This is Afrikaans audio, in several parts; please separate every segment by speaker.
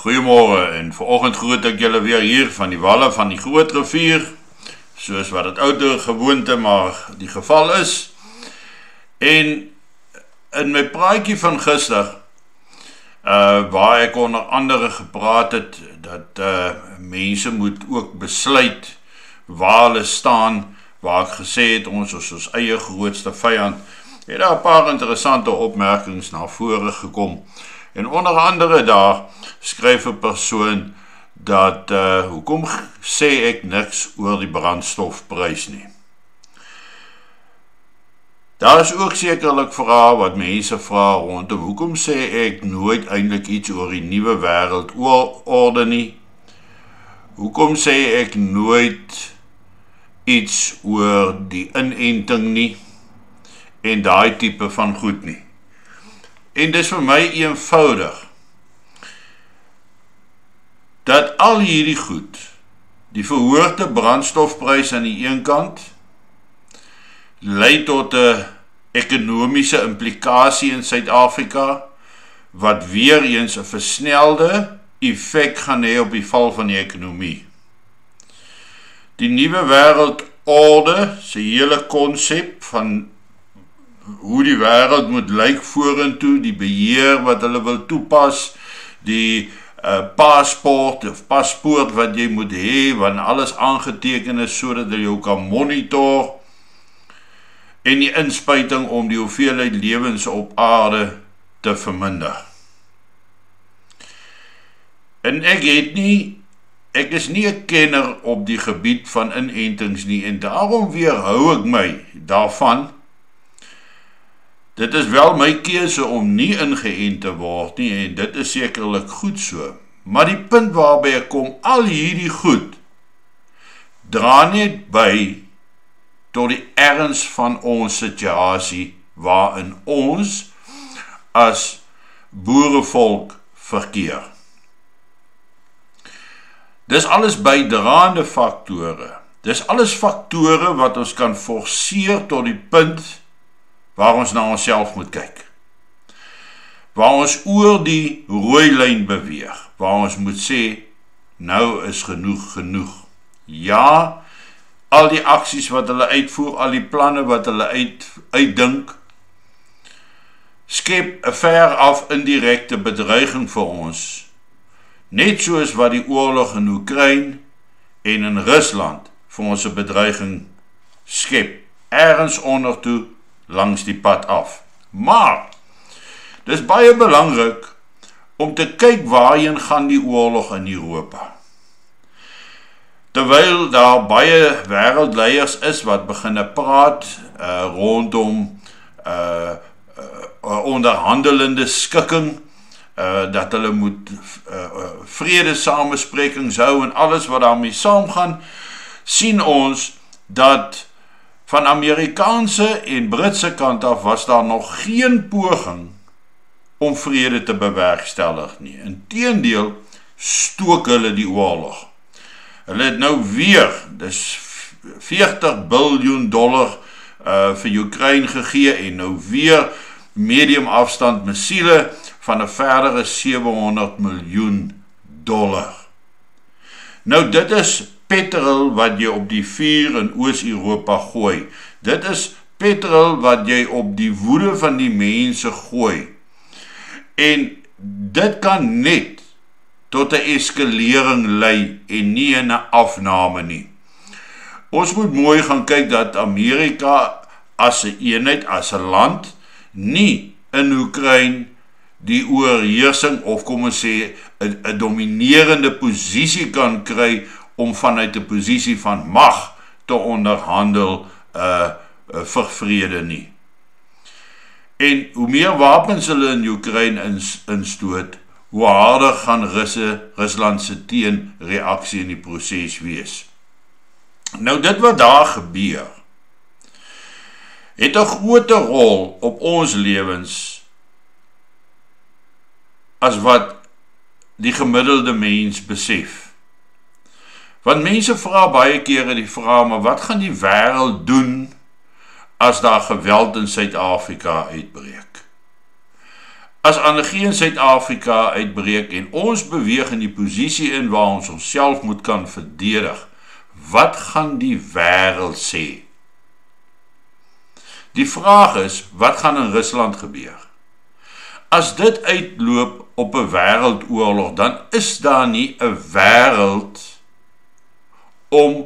Speaker 1: Goeiemôre en vanoggend groet ek julle weer hier van die walle van die Groot Rivier, soos wat dit ouer gewoonte maar die geval is. En in my praatjie van gister, waar ek onder andere gepraat het, dat mense moet ook besluit waar hulle staan, waar ek gesê het ons is ons eie grootste vyand, het daar 'n paar interessante opmerkings na vore gekom. En onder andere daar skryf 'n persoon dat, hoekom sê ek niks oor die brandstofprys nie? Daar is ook sekerlik vrae wat mense vra rondom, hoekom sê ek nooit eintlik iets oor die nuwe wêreldorde nie? Hoekom sê ek nooit iets oor die inenting nie? En daai tipe van goed nie. En dis vir my eenvoudig, dat al hierdie goed, die verhoogde brandstofprys aan die een kant, lei tot 'n ekonomiese implikasie in Suid-Afrika, wat weer eens 'n versnelde effek gaan hê op die val van die ekonomie. Die nuwe wêreldorde, se hele konsep van hoe die wêreld moet lyk vorentoe, die beheer wat hulle wil toepas, die paspoort wat jy moet hê, wanneer alles aangeteken is, sodat jy jou kan monitor, en die inspuiting om die hoeveelheid lewens op aarde te verminder. En ek is nie 'n kenner op die gebied van inentings nie, en daarom weerhou ek my daarvan. Dit is wel my keuse om nie ingeënt te word nie, en dit is sekerlik goed so. Maar die punt waarby ek kom, al hierdie goed, dra net by tot die erns van ons situasie, waarin ons as boerevolk verkeer. Dis alles bydraende faktore. Dis alles faktore wat ons kan forceer tot die punt waar ons na onsself moet kyk. Waar ons oor die rooi lyn beweeg, waar ons moet sê, nou is genoeg. Ja, al die aksies wat hulle uitvoer, al die planne wat hulle uitdink, skep 'n ver af indirekte bedreiging vir ons. Net soos wat die oorlog in Oekraïne en in Rusland vir ons 'n bedreiging skep, ergens ondertoe langs die pad af. Maar dis baie belangrik om te kyk waarheen gaan die oorlog in Europa. Terwyl daar baie wêreldleiers is wat beginne praat rondom onderhandelende skikking, dat hulle moet vredesamesprekings hou en alles wat daarmee saamgaan, sien ons dat van Amerikaanse en Britse kant af was daar nog geen poging om vrede te bewerkstellig nie. Inteendeel stook hulle die oorlog. Hulle het nou weer, dis $40 biljoen vir Oekraïne gegee en nou weer medium afstand missiele van 'n verdere $700 miljoen. Nou dit is petrol wat jy op die vuur in Oos-Europa gooi. Dit is petrol wat jy op die woede van die mense gooi. En dit kan net tot 'n eskalering lei en nie 'n afname nie. Ons moet mooi gaan kyk dat Amerika as 'n eenheid, as 'n land, nie in Oekraïne die oorheersing of kom ons sê 'n dominerende posisie kan kry om vanuit 'n posisie van mag te onderhandel vir vrede nie. En hoe meer wapens hulle in Oekraïne instoot, hoe harder gaan Rusland se teenreaksie in die proses wees. Nou dit wat daar gebeur, het 'n groter rol op ons lewens as wat die gemiddelde mens besef. Want mense vra baie kere die vraag, maar wat gaan die wêreld doen as daar geweld in Suid-Afrika uitbreek? As anargie in Suid-Afrika uitbreek en ons beweeg in die posisie in waar ons onsself moet kan verdedig, wat gaan die wêreld sê? Die vraag is, wat gaan in Rusland gebeur? As dit uitloop op 'n wêreldoorlog, dan is daar nie 'n wêreld om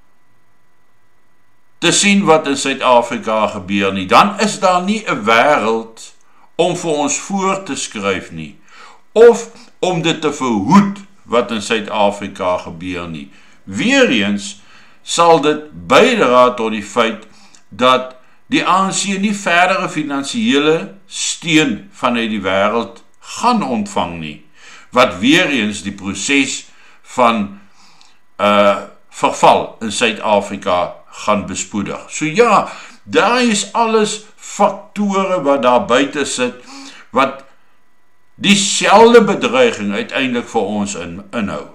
Speaker 1: te sien wat in Suid-Afrika gebeur nie. Dan is daar nie 'n wêreld om vir ons voor te skryf nie, of om dit te verhoed wat in Suid-Afrika gebeur nie. Weereens sal dit bydra tot die feit dat die ANC nie verdere finansiële steun vanuit die wêreld gaan ontvang nie, wat weereens die proses van verval in Suid-Afrika gaan bespoedig. So ja, daar is alles faktore wat daar buite sit, wat dieselfde bedreiging uiteindelik vir ons inhou.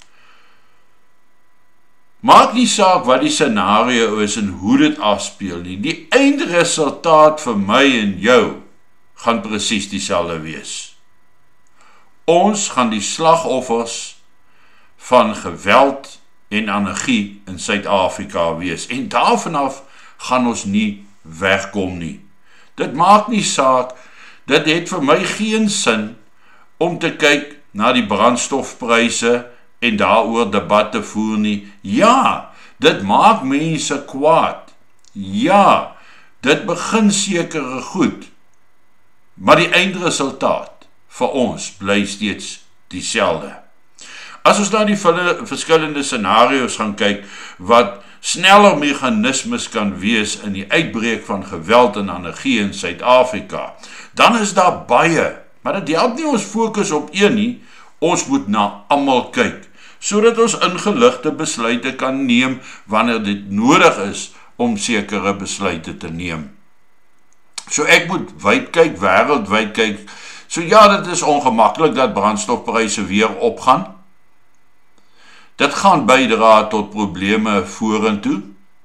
Speaker 1: Maak nie saak wat die scenario is en hoe dit afspeel nie. Die eindresultaat vir my en jou gaan presies dieselfde wees. Ons gaan die slagoffers van geweld en anargie in Suid-Afrika wees. En daarvan af gaan ons nie wegkom nie. Dit maak nie saak, dit het vir my geen sin om te kyk na die brandstofpryse en daaroor debat te voer nie. Ja, dit maak mense kwaad. Ja, dit begin sekere goed. Maar die eindresultaat vir ons bly steeds dieselfde. As ons na die verskillende scenario's gaan kyk, wat sneller meganismes kan wees in die uitbreek van geweld en anargie in Suid-Afrika, dan is daar baie, maar dit help nie ons fokus op een nie, ons moet na almal kyk, sodat ons ingeligte besluite kan neem wanneer dit nodig is om sekere besluite te neem. So ek moet wyd kyk, wêreldwyd kyk. So ja, dit is ongemaklik dat brandstofpryse weer opgaan. Dit gaan bydra tot probleme vorentoe.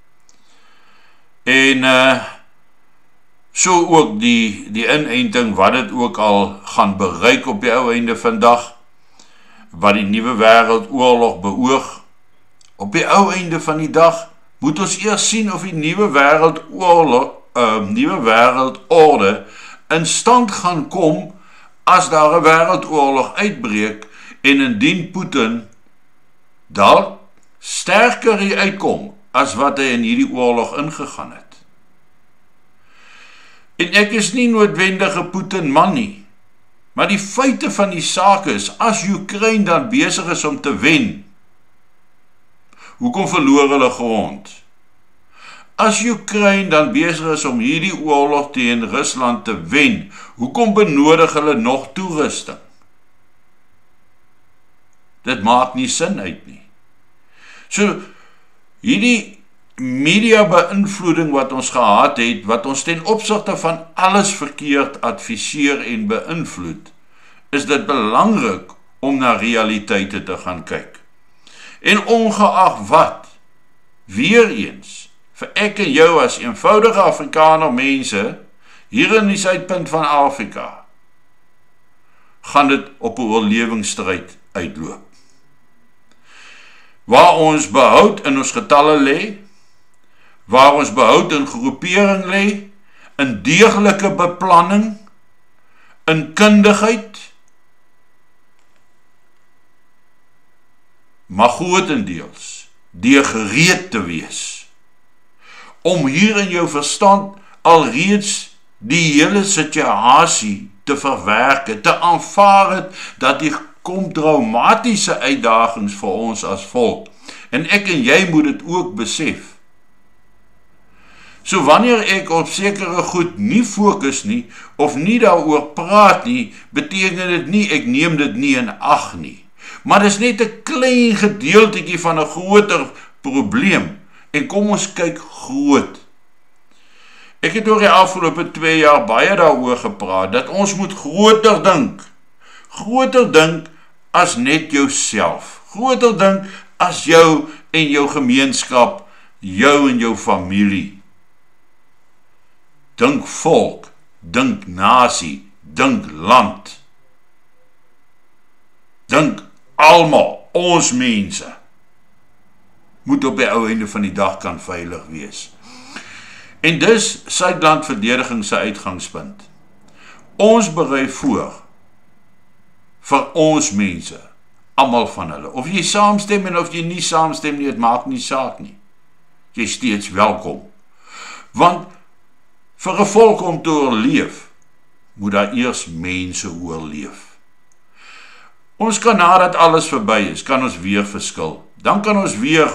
Speaker 1: En so ook die inenting wat dit ook al gaan bereik op die ou einde vandag, wat die nuwe wêreldoorlog beoog. Op die ou einde van die dag moet ons eers sien of die nuwe wêreldorde in stand gaan kom as daar 'n wêreldoorlog uitbreek en indien Putin dalk sterker hier uitkom as wat hy in hierdie oorlog ingegaan het. En ek is nie noodwendige Putin man nie, maar die feite van die saak is, as Oekraïne dan besig is om te wen, hoekom verloor hulle grond? As Oekraïne dan besig is om hierdie oorlog teen Rusland te wen, hoekom benodig hulle nog toerusting? Dit maak nie sin uit nie. So, hierdie media beïnvloeding wat ons gehad het, wat ons ten opsigte van alles verkeerd adviseer en beïnvloed, is dit belangrik om na realiteite te gaan kyk. En ongeag wat, weer eens, vir ek en jou as eenvoudige Afrikaner mense, hier in die suidpunt van Afrika, gaan dit op 'n oorlewingsstryd uitloop. Waar ons behoud in ons getalle lê, waar ons behoud in groepering lê, in deeglike beplanning, in kundigheid, maar grootendeels deur gereed te wees, om hier in jou verstand alreeds die hele situasie te verwerk, te aanvaar het, dat die kom traumatiese uitdagings vir ons as volk, en ek en jy moet dit ook besef. So wanneer ek op sekere goed nie fokus nie, of nie daaroor praat nie, beteken dit nie, ek neem dit nie in ag nie. Maar dit is net 'n klein gedeeltetjie van 'n groter probleem, en kom ons kyk groot. Ek het oor die afgelope 2 jaar baie daaroor gepraat, dat ons moet groter dink as net jouself, groter dink as jou en jou gemeenskap, jou en jou familie. Dink volk, dink nasie, dink land. Dink almal, ons mense, moet op die ou einde van die dag kan veilig wees. En dis Suidland verdediging se uitgangspunt. Ons berei voor vir ons mense, almal van hulle. Of jy saamstem en of jy nie saamstem nie, het maak nie saak nie. Jy is steeds welkom. Want vir 'n volk om te oorleef, moet daar eers mense oorleef. Ons kan nadat alles verby is, kan ons weer verskil. Dan kan ons weer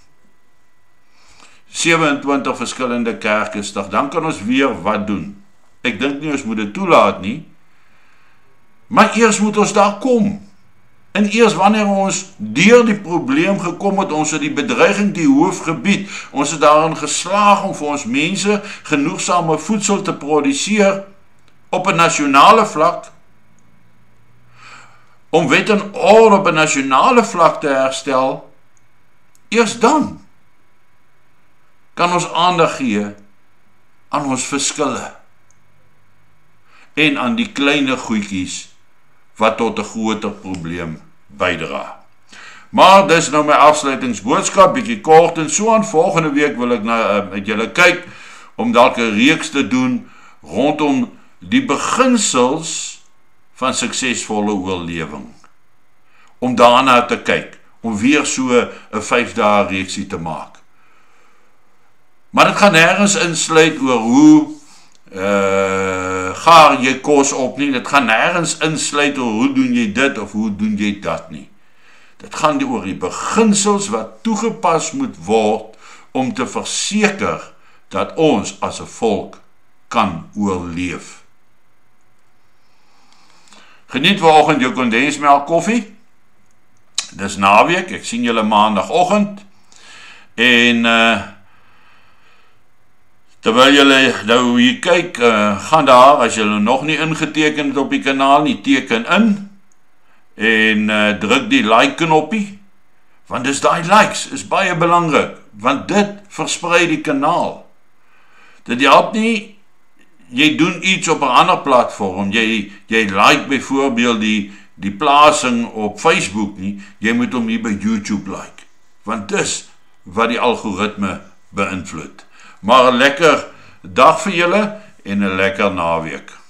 Speaker 1: 27 verskillende kerke stig, dan kan ons weer wat doen. Ek dink nie ons moet dit toelaat nie, maar eers moet ons daar kom. En eers wanneer ons deur die probleem gekom het, ons het die bedreiging die hoofgebied, ons het daarin geslaag om vir ons mense genoegsame voedsel te produseer op 'n nasionale vlak, om wet en orde op 'n nasionale vlak te herstel, eers dan kan ons aandag gee aan ons verskille en aan die kleine goedjies wat tot 'n groter probleem bydra. Maar dis nou my afsluitingsboodskap, bietjie kort en so aan. Volgende week wil ek met julle kyk om dalk 'n reeks te doen rondom die beginsels van suksesvolle oorlewing. Om daarna te kyk, om weer so 'n 5 dae reeksie te maak. Maar dit gaan nergens insluit oor hoe gaar jy kos op nie, dit gaan nergens insluit oor hoe doen jy dit of hoe doen jy dat nie. Dit gaan oor die beginsels wat toegepas moet word om te verseker dat ons as 'n volk kan oorleef. Geniet vanoggend jou kondensmelk koffie. Dis naweek, ek sien julle maandagoggend. En terwyl julle nou hier kyk, gaan daar, as julle nog nie ingeteken het op die kanaal nie, teken in en druk die like knoppie, want dis daai likes, is baie belangrik, want dit versprei die kanaal. Dit help nie, jy doen iets op 'n ander platform, jy like byvoorbeeld die plasing op Facebook nie, jy moet hom hier by YouTube like, want dis wat die algoritme beïnvloed. Maar 'n lekker dag vir julle en 'n lekker naweek.